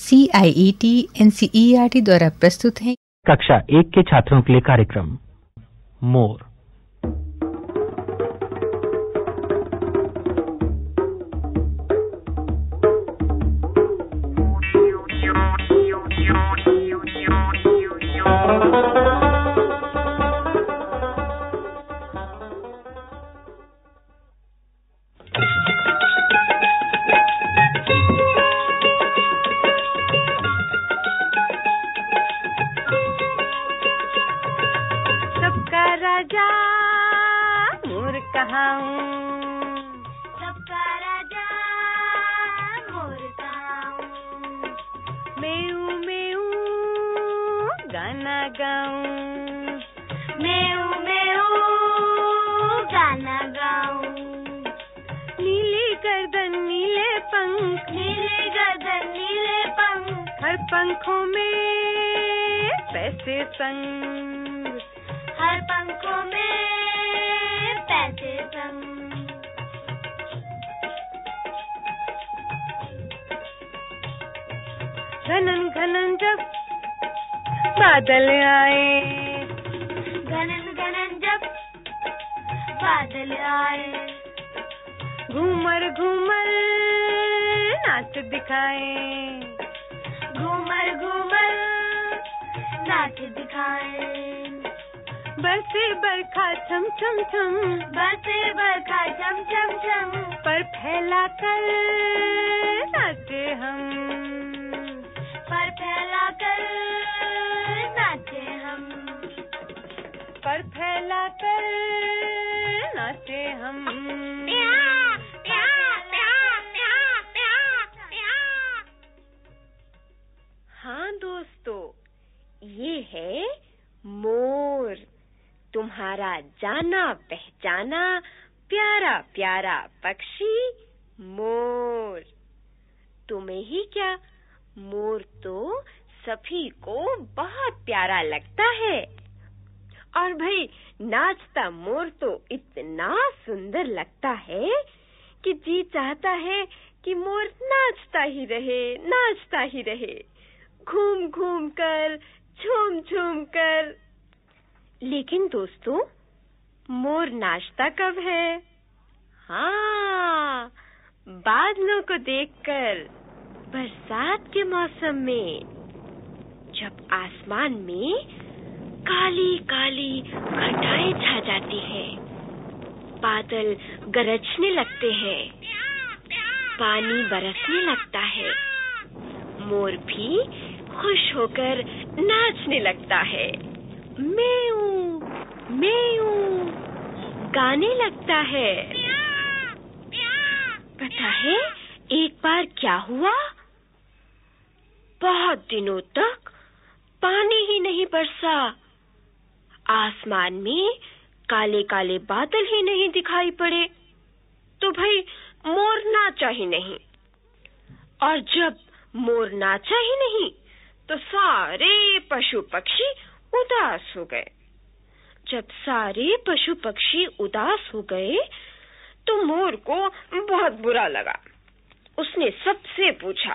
CIET NCERT द्वारा प्रस्तुत है कक्षा 1 के छात्रों के लिए कार्यक्रम मोर। पंखों में पैसे संग, हर पंखों में पैसे संग। घनन घनन जब बादल आए, घनन घनन जब बादल आए, घूमर घूमर नाच दिखाए, घूमर घूमर नाच दिखाए। बरसे बरखा छम छम छम, बरसे बरखा छम छम छम, पर फैला कर नाचे हम, पर फैला कर नाचे हम, पर फैला कर नाचे हम। हाँ दोस्तों, ये है मोर, तुम्हारा जाना पहचाना प्यारा प्यारा पक्षी मोर। तुम्हें ही क्या, मोर तो सभी को बहुत प्यारा लगता है। और भाई नाचता मोर तो इतना सुंदर लगता है कि जी चाहता है कि मोर नाचता ही रहे, नाचता ही रहे, घूम घूम कर, झूम झूम कर। लेकिन दोस्तों, मोर नाचता कब है? हाँ, बादलों को देखकर, बरसात के मौसम में, जब आसमान में काली काली घटाएं छा जाती है, बादल गरजने लगते हैं, पानी बरसने लगता है, मोर भी खुश होकर नाचने लगता है, मेऊ मेऊ गाने लगता है। पता है एक बार क्या हुआ? बहुत दिनों तक पानी ही नहीं बरसा, आसमान में काले काले बादल ही नहीं दिखाई पड़े, तो भाई मोर नाचा ही नहीं। और जब मोर नाचा ही नहीं तो सारे पशु पक्षी उदास हो गए। जब सारे पशु पक्षी उदास हो गए तो मोर को बहुत बुरा लगा। उसने सबसे पूछा,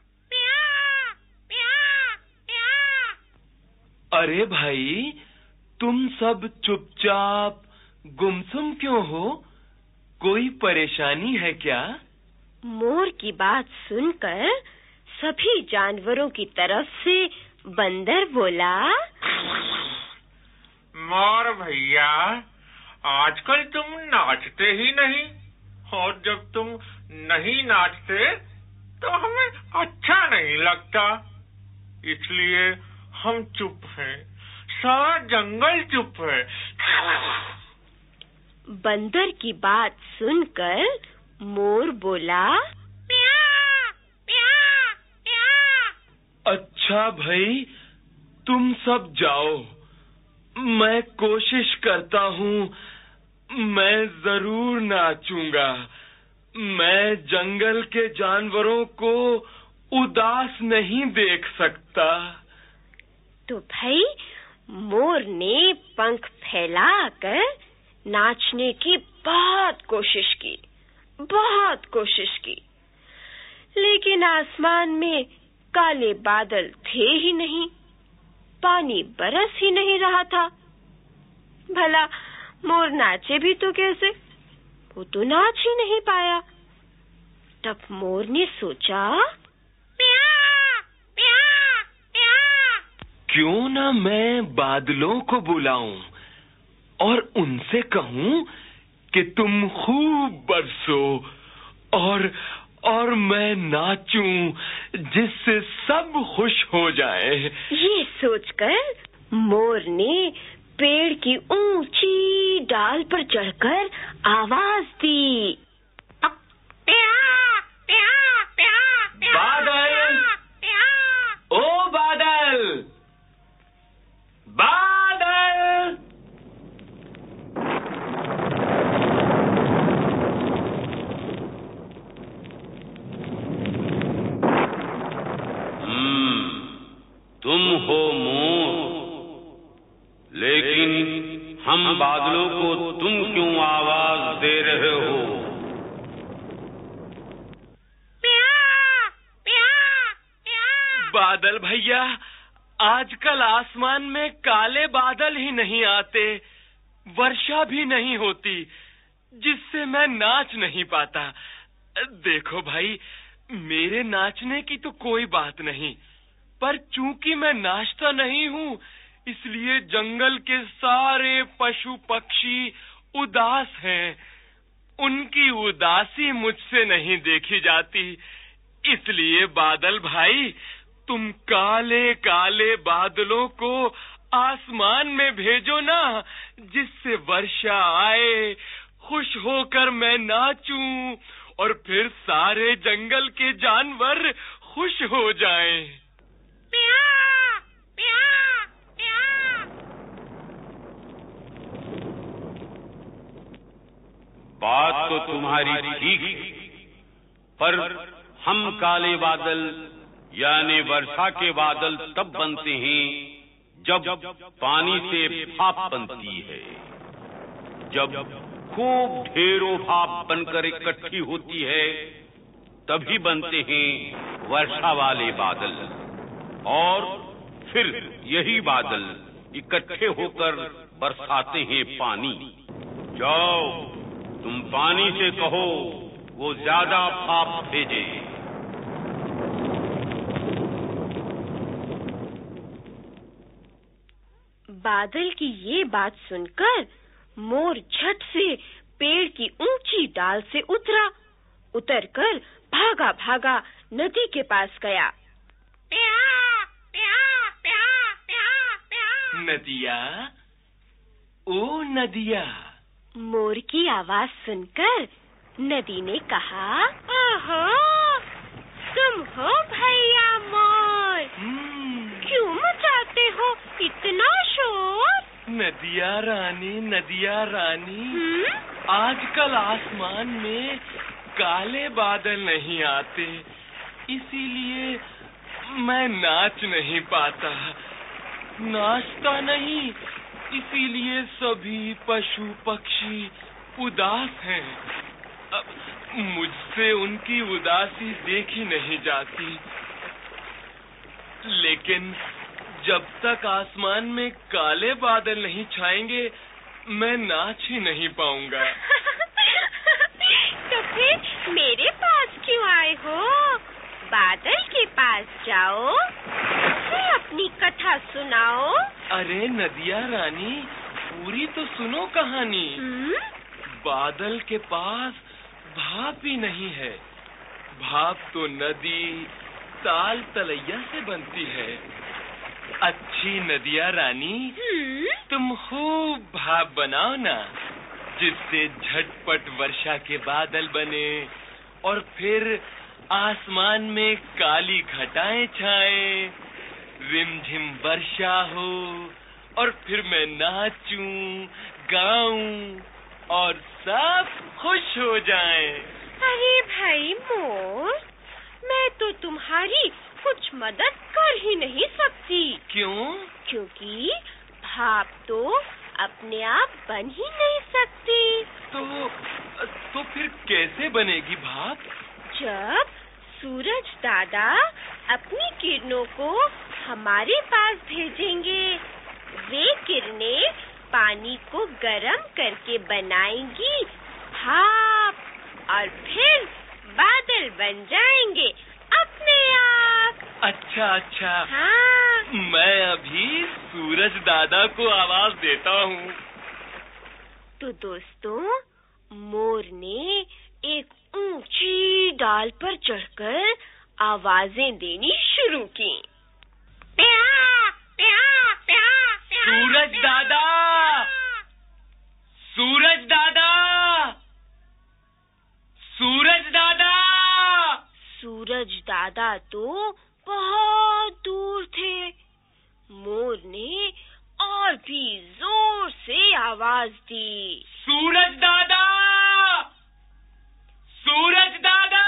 अरे भाई, तुम सब चुपचाप गुमसुम क्यों हो? कोई परेशानी है क्या? मोर की बात सुनकर सभी जानवरों की तरफ से बंदर बोला, मोर भैया, आजकल तुम नाचते ही नहीं, और जब तुम नहीं नाचते तो हमें अच्छा नहीं लगता, इसलिए हम चुप हैं, सारा जंगल चुप है। बंदर की बात सुनकर मोर बोला, अच्छा भाई, तुम सब जाओ, मैं कोशिश करता हूँ, मैं जरूर नाचूंगा। मैं जंगल के जानवरों को उदास नहीं देख सकता। तो भाई मोर ने पंख फैलाकर नाचने की बहुत कोशिश की, लेकिन आसमान में काले बादल थे ही नहीं, पानी बरस ही नहीं रहा था। भला मोर नाचे भी तो कैसे? वो तो नाच ही नहीं पाया। तब मोर ने सोचा, क्यों ना मैं बादलों को बुलाऊं और उनसे कहूं कि तुम खूब बरसो और मैं नाचूं जिससे सब खुश हो जाए। ये सोचकर मोर ने पेड़ की ऊंची डाल पर चढ़कर आवाज दी, बादल, ओ बादल, बादल। तुम हो मोर, लेकिन हम बादलों को तुम क्यों आवाज दे रहे हो? बादल भैया, आजकल आसमान में काले बादल ही नहीं आते, वर्षा भी नहीं होती, जिससे मैं नाच नहीं पाता। देखो भाई, मेरे नाचने की तो कोई बात नहीं, पर चूंकि मैं नाचता नहीं हूँ, इसलिए जंगल के सारे पशु पक्षी उदास हैं। उनकी उदासी मुझसे नहीं देखी जाती। इसलिए बादल भाई, तुम काले काले बादलों को आसमान में भेजो ना, जिससे वर्षा आए, खुश होकर मैं नाचूं और फिर सारे जंगल के जानवर खुश हो जाएं। बात तो तुम्हारी ठीक, पर हम काले बादल यानी वर्षा के बादल तब बनते हैं जब पानी से भाप बनती है। जब खूब ढेरों भाप बनकर इकट्ठी होती है, तभी बनते हैं वर्षा वाले बादल। और फिर यही बादल इकट्ठे होकर बरसाते हैं पानी। जाओ, तुम पानी से कहो वो ज्यादा भाप भेजे। बादल की ये बात सुनकर मोर झट से पेड़ की ऊंची डाल से उतरकर भागा भागा नदी के पास गया। नदिया, ओ नदिया। मोर की आवाज सुनकर नदी ने कहा, ओहो, तुम हो भैया मोर, क्यों मचाते हो इतना शोर? नदिया रानी, नदिया रानी, आजकल आसमान में काले बादल नहीं आते, इसीलिए मैं नाच नहीं पाता। नाचता नहीं, इसीलिए सभी पशु पक्षी उदास हैं। मुझसे उनकी उदासी देखी नहीं जाती। लेकिन जब तक आसमान में काले बादल नहीं छाएंगे, मैं नाच ही नहीं पाऊंगा। तो फिर मेरे पास क्यों आए हो? बादल के पास जाओ, उसे अपनी कथा सुनाओ। अरे नदिया रानी, पूरी तो सुनो कहानी। बादल के पास भाप ही नहीं है। भाप तो नदी, ताल, तलैया से बनती है। अच्छी नदिया रानी, तुम खूब भाप बनाओ ना, जिससे झटपट वर्षा के बादल बने और फिर आसमान में काली घटाएं छाएं, रिमझिम वर्षा हो और फिर मैं नाचूं, गाऊं और सब खुश हो जाएं। अरे भाई मोर, मैं तो तुम्हारी कुछ मदद कर ही नहीं सकती। क्यों? क्योंकि भाप तो अपने आप बन ही नहीं सकती। तो फिर कैसे बनेगी भाप? जब सूरज दादा अपनी किरणों को हमारे पास भेजेंगे। वे किरणें पानी को गर्म करके बनाएंगी भाप, और फिर बादल बन जाएंगे अपने आप। अच्छा अच्छा। हाँ। मैं अभी सूरज दादा को आवाज देता हूँ। तो दोस्तों, मोर ने एक ऊंची डाल पर चढ़कर आवाजें देनी शुरू की। सूरज दादा, सूरज दादा, सूरज दादा। सूरज दादा तो बहुत दूर थे। मोर ने और भी जोर से आवाज दी। सूरज दादा, सूरज दादा।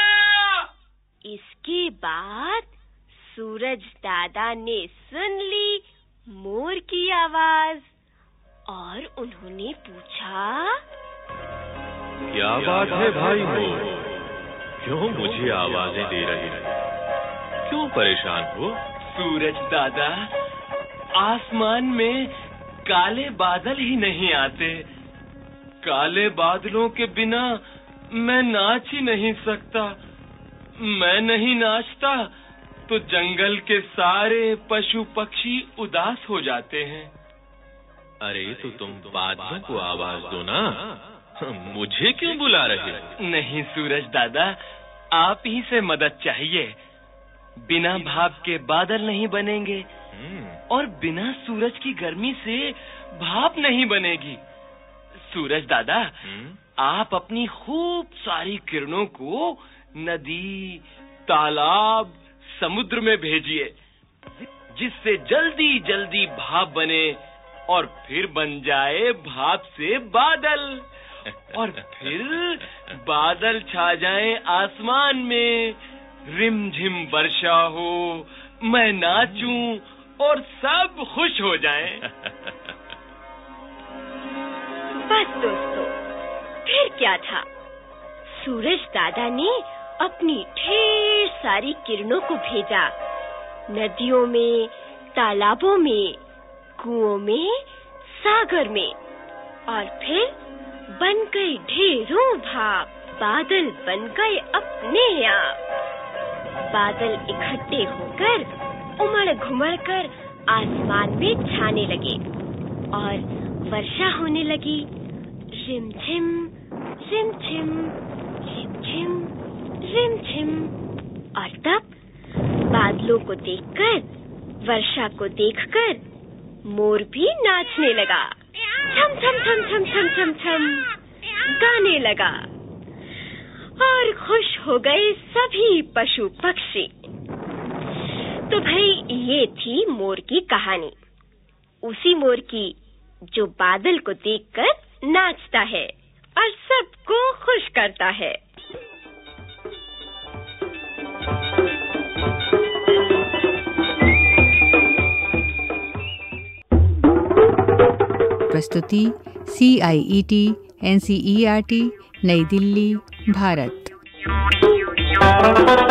इसके बाद सूरज दादा ने सुन ली मोर की आवाज और उन्होंने पूछा, क्या बात है भाई मोर, क्यों मुझे आवाजें दे रहे हो? क्यों परेशान हो? सूरज दादा, आसमान में काले बादल ही नहीं आते। काले बादलों के बिना मैं नाच ही नहीं सकता। मैं नहीं नाचता तो जंगल के सारे पशु पक्षी उदास हो जाते हैं। अरे तो तुम बादलों को आवाज दो ना, मुझे क्यों बुला रहे हो? नहीं सूरज दादा, आप ही से मदद चाहिए। बिना भाप के बादल नहीं बनेंगे और बिना सूरज की गर्मी से भाप नहीं बनेगी। सूरज दादा, आप अपनी खूब सारी किरणों को नदी, तालाब, समुद्र में भेजिए, जिससे जल्दी जल्दी भाप बने और फिर बन जाए भाप से बादल, और फिर बादल छा जाए आसमान में, रिमझिम वर्षा हो, मैं नाचूं और सब खुश हो जाएं। बस दोस्तों, फिर क्या था? सूरज दादा ने अपनी ढेर सारी किरणों को भेजा नदियों में, तालाबों में, कुओं में, सागर में, और फिर बन गए ढेरों भाप। बादल बन गए अपने आप। बादल इकट्ठे होकर उमड़ घुमड़ कर आसमान में छाने लगे और वर्षा होने लगी। रिमझिम, रिमझिम, रिमझिम, रिमझिम। और तब बादलों को देखकर, वर्षा को देखकर मोर भी नाचने लगा। छम छम छम छम छम छम छम गाने लगा और खुश हो गए सभी पशु पक्षी। तो भाई, ये थी मोर की कहानी। उसी मोर की जो बादल को देखकर नाचता है और सबको खुश करता है। प्रस्तुति CIET NCERT नई दिल्ली, भारत।